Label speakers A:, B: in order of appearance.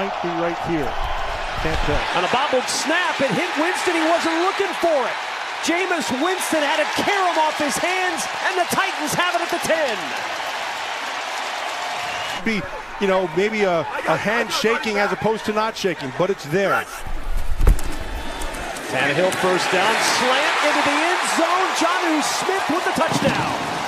A: might be right here. Can't tell.
B: On a bobbled snap, it hit Winston. He wasn't looking for it. Jameis Winston had to carry him off his hands, and the Titans have it at the 10.
A: Be, maybe a hand shaking as opposed to not shaking, but it's there.
B: Tannehill first down, slant into the end zone. Jonnu Smith with the touchdown.